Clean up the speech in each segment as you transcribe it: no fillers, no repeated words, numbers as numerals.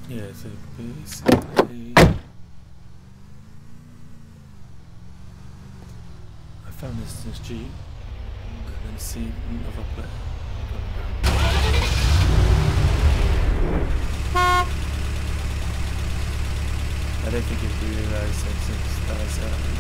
Yeah, so basically I found this Jeep and then see another player coming down. I don't think it realised since that's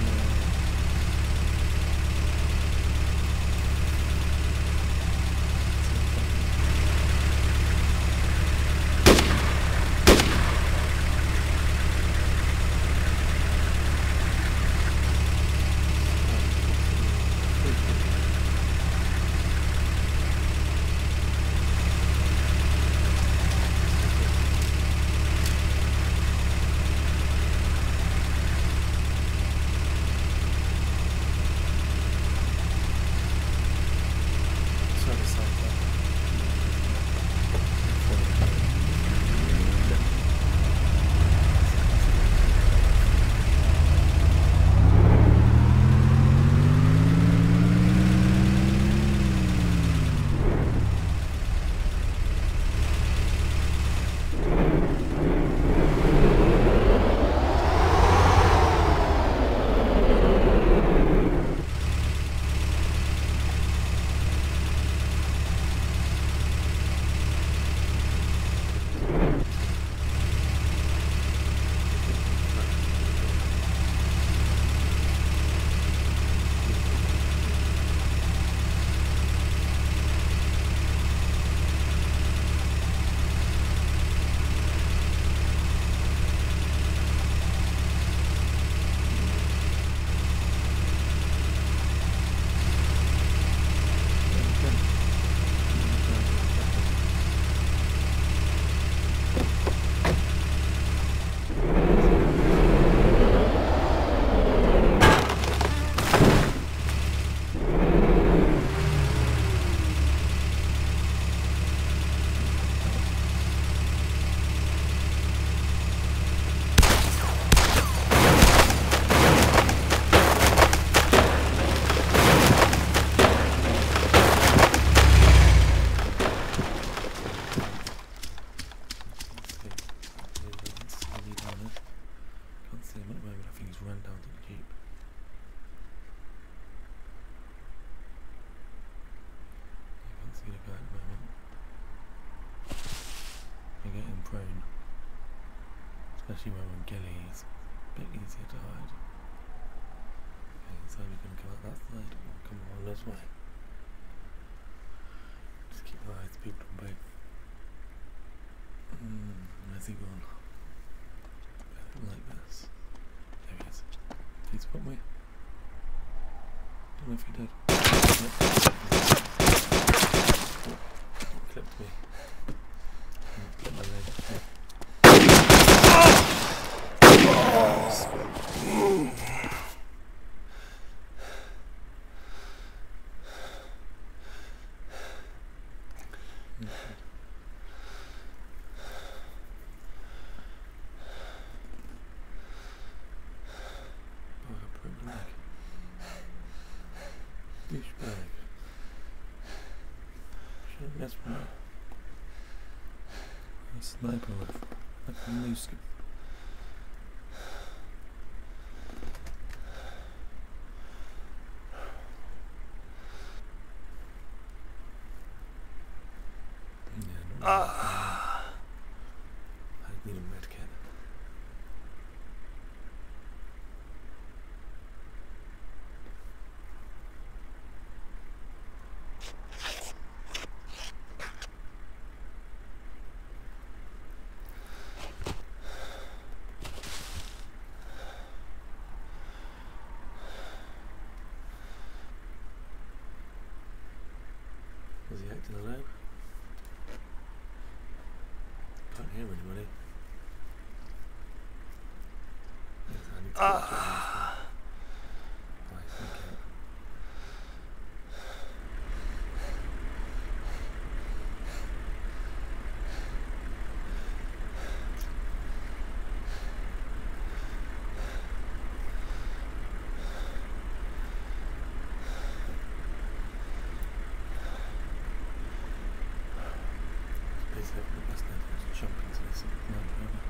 prone, especially when we're on ghillie, it's a bit easier to hide. Okay, so we're going to go out that side and come on this way. Just keep our eyes peeled on both. Where's he gone? Like this. There he is. Did he spot me? Don't know if he did. Clipped me. Get my leg. Douchebag. Shouldn't mess with me. A sniper rifle. Like a new skin. Yeah, I need a medkit. Was he acting alone? Can't hear anybody. Yes, I need to get to right, okay. Basically, the best thing is to jump into this and run over.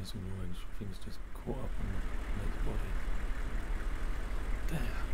notice on your end, things just caught up on the mate's body. There.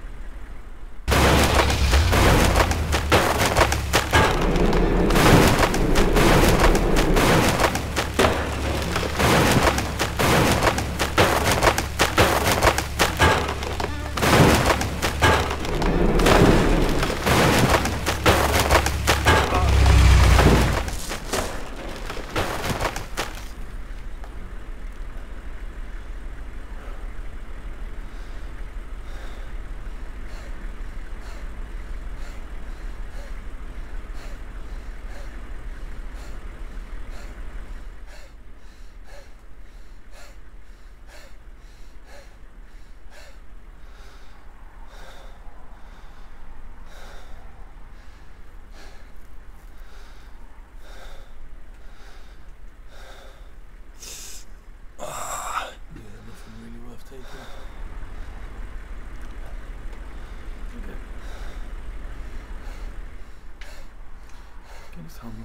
Humble.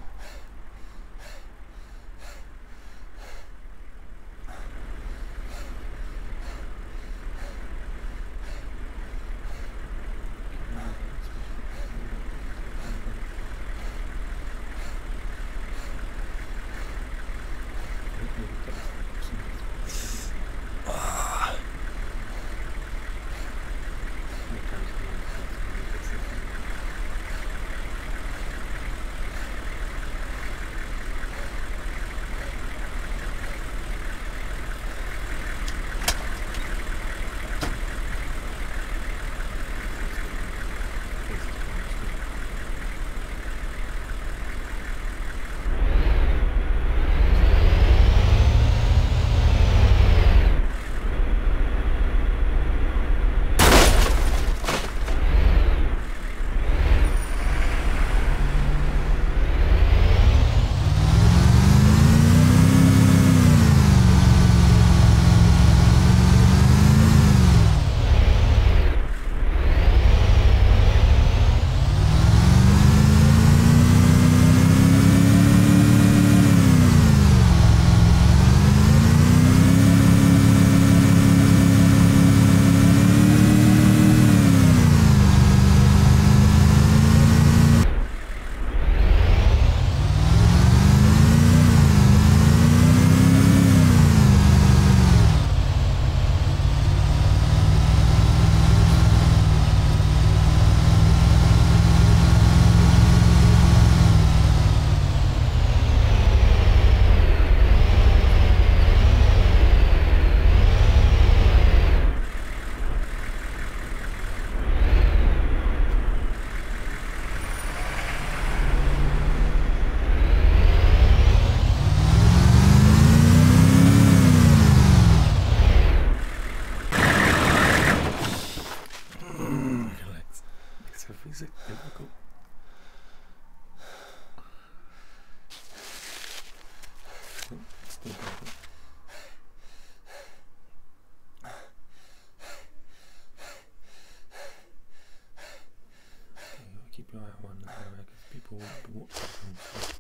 Keep your eye on one area because people won't be watching.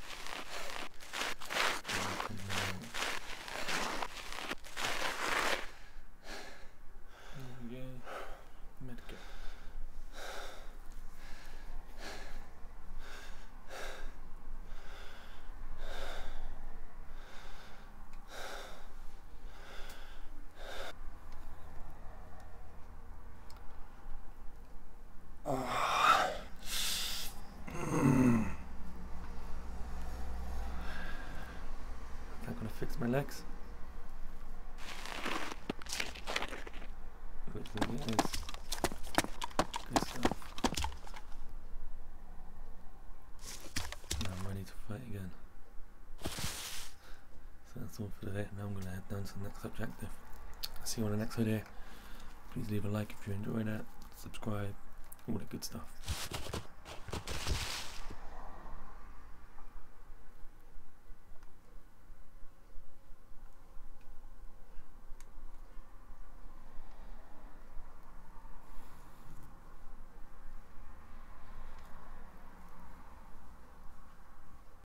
Yeah, medicate. Fix my legs. Good thing is good stuff. Now I'm ready to fight again. So that's all for today. Now I'm going to head down to the next objective. I'll see you on the next video. Please leave a like if you enjoyed it, subscribe, all that good stuff.